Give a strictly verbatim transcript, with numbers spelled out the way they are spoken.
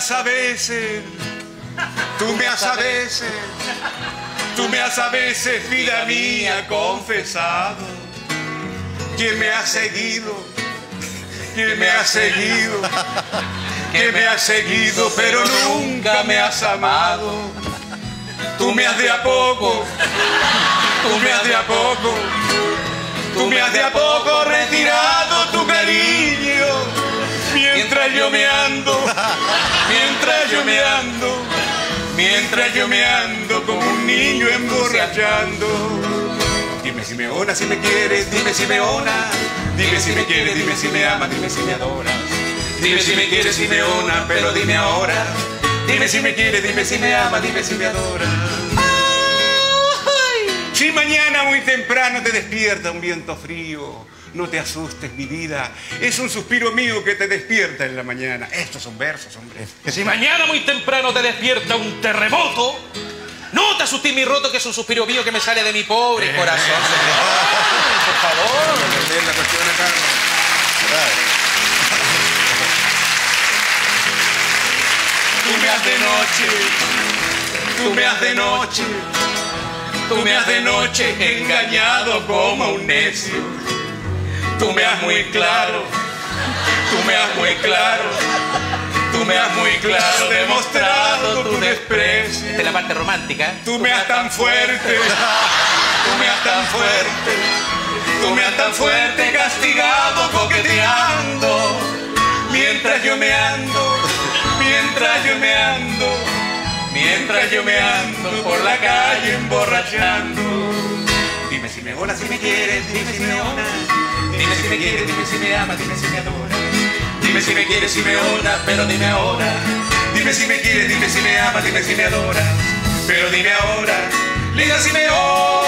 has a veces, tú me has a veces, tú me has a veces, vida mía, confesado que me has seguido, que me has seguido, que me has seguido, pero nunca me has amado. Tú me has de a poco, tú me has de a poco, tú me has de a poco retirado tu cariño. Mientras yo me ando, mientras yo me ando, mientras yo me ando como un niño emborrachando. Dime si me onas, si me quieres, dime si me onas, dime si me quieres, dime si me amas, dime si me adoras. Dime si me quieres, si me onas, pero dime ahora. Dime si me quieres, dime si me amas, dime si me adoras. Si mañana muy temprano te despierta un viento frío, no te asustes, mi vida. Es un suspiro mío que te despierta en la mañana. Estos son versos, hombre. Que si mañana muy temprano te despierta un terremoto, no te asustes, mi roto, que es un suspiro mío que me sale de mi pobre eh. corazón. Ay, por favor. La cuestión acá. Tú me has de noche, tú me has de noche, tú me has de noche engañado como un necio. Tú me has muy claro, tú me has muy claro, tú me has muy claro demostrado tu desprecio. Esta es la parte romántica. Tú me has tan fuerte, tú me has tan fuerte, tú me has tan fuerte castigado coqueteando. Mientras yo me ando, mientras yo me ando, mientras yo me ando por la calle emborrachando. Dime si me onas, si me quieres, dime si me onas. Dime si me quieres, dime si me amas, dime si me adoras. Dime si me quieres, si me onas, pero dime ahora. Dime si me quieres, dime si me amas, dime si me adoras. Pero dime ahora, diga si me onas.